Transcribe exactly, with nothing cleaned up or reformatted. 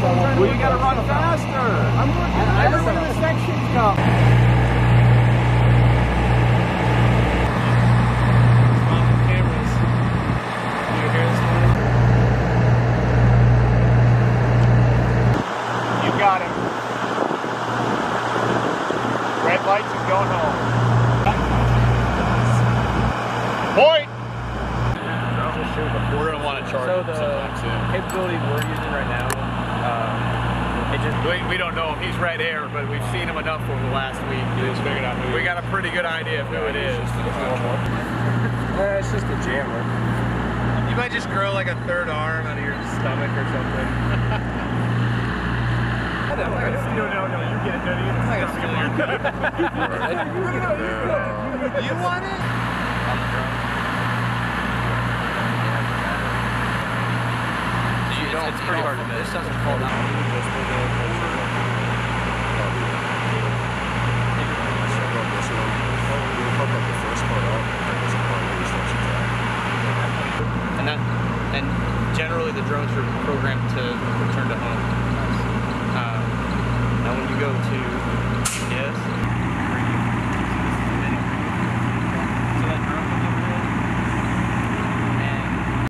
We gotta run faster. I'm working. Everyone in the section's come. On the cameras. You hear this one? You got him. Red lights and going home. Point. We're gonna want to charge. So the capability we're using right now, um, it just we, we don't know him. He's red air, but we've seen him enough over the last week. We just figured out who we got a pretty good idea of who it is. Uh, it's just a jammer. You might just grow like a third arm out of your stomach or something. No, no, no, you get it, no, you get it. You want it? It's pretty hard to miss. This doesn't fall down. And that, and generally the drones are programmed to return to home. Um, now when you go to yes.